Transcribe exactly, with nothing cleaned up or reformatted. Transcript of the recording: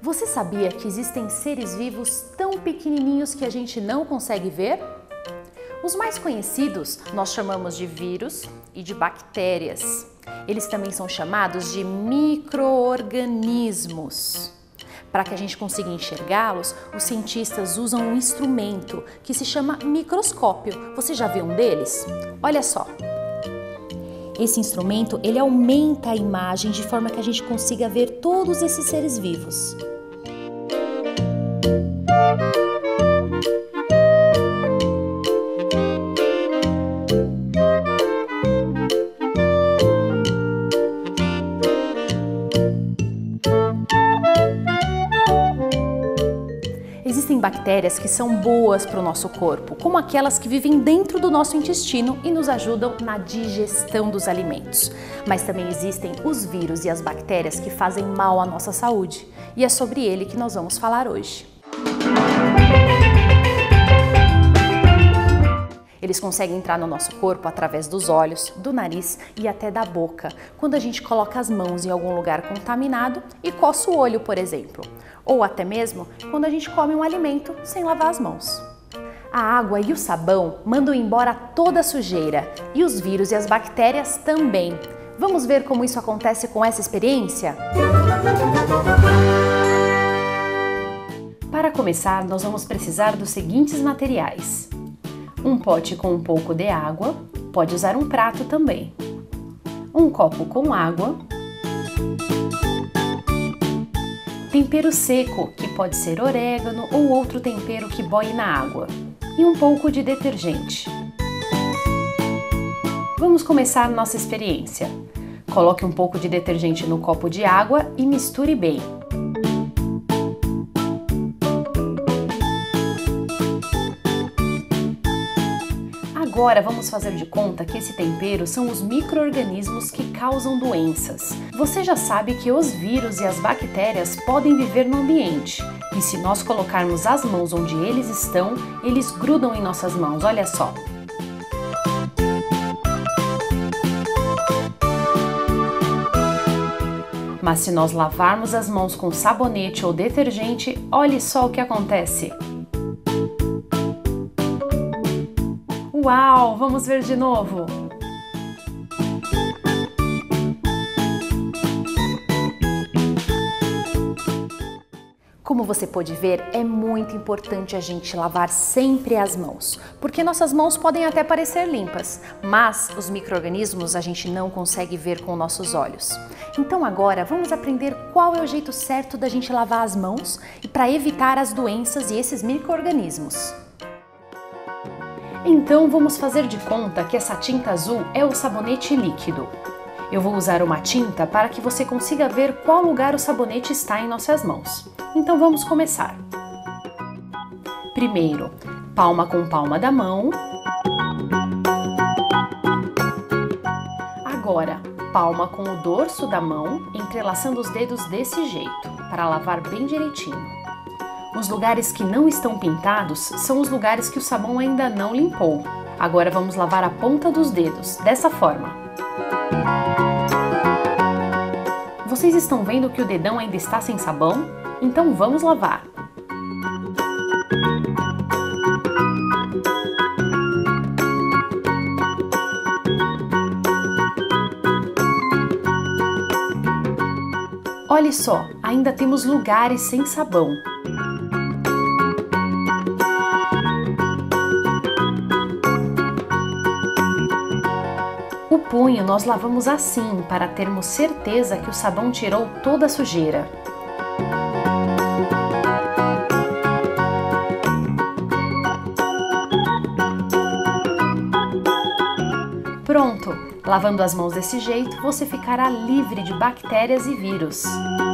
Você sabia que existem seres vivos tão pequenininhos que a gente não consegue ver? Os mais conhecidos nós chamamos de vírus e de bactérias. Eles também são chamados de micro-organismos. Para que a gente consiga enxergá-los, os cientistas usam um instrumento que se chama microscópio. Você já viu um deles? Olha só. Esse instrumento, ele aumenta a imagem de forma que a gente consiga ver todos esses seres vivos. Existem bactérias que são boas para o nosso corpo, como aquelas que vivem dentro do nosso intestino e nos ajudam na digestão dos alimentos. Mas também existem os vírus e as bactérias que fazem mal à nossa saúde. E é sobre ele que nós vamos falar hoje. Eles conseguem entrar no nosso corpo através dos olhos, do nariz e até da boca, quando a gente coloca as mãos em algum lugar contaminado e coça o olho, por exemplo. Ou até mesmo quando a gente come um alimento sem lavar as mãos. A água e o sabão mandam embora toda a sujeira e os vírus e as bactérias também. Vamos ver como isso acontece com essa experiência? Para começar, nós vamos precisar dos seguintes materiais. Um pote com um pouco de água, pode usar um prato também. Um copo com água. Tempero seco, que pode ser orégano ou outro tempero que boie na água. E um pouco de detergente. Vamos começar nossa experiência. Coloque um pouco de detergente no copo de água e misture bem. Agora vamos fazer de conta que esse tempero são os micro-organismos que causam doenças. Você já sabe que os vírus e as bactérias podem viver no ambiente. E se nós colocarmos as mãos onde eles estão, eles grudam em nossas mãos, olha só. Mas se nós lavarmos as mãos com sabonete ou detergente, olhe só o que acontece. Uau! Vamos ver de novo! Como você pode ver, é muito importante a gente lavar sempre as mãos, porque nossas mãos podem até parecer limpas, mas os micro-organismos a gente não consegue ver com nossos olhos. Então agora vamos aprender qual é o jeito certo da gente lavar as mãos e para evitar as doenças e esses micro-organismos. Então vamos fazer de conta que essa tinta azul é o sabonete líquido. Eu vou usar uma tinta para que você consiga ver qual lugar o sabonete está em nossas mãos. Então vamos começar. Primeiro, palma com palma da mão. Agora, palma com o dorso da mão, entrelaçando os dedos desse jeito, para lavar bem direitinho. Os lugares que não estão pintados são os lugares que o sabão ainda não limpou. Agora vamos lavar a ponta dos dedos, dessa forma. Vocês estão vendo que o dedão ainda está sem sabão? Então vamos lavar. Olhe só, ainda temos lugares sem sabão. O punho nós lavamos assim, para termos certeza que o sabão tirou toda a sujeira. Pronto! Lavando as mãos desse jeito, você ficará livre de bactérias e vírus.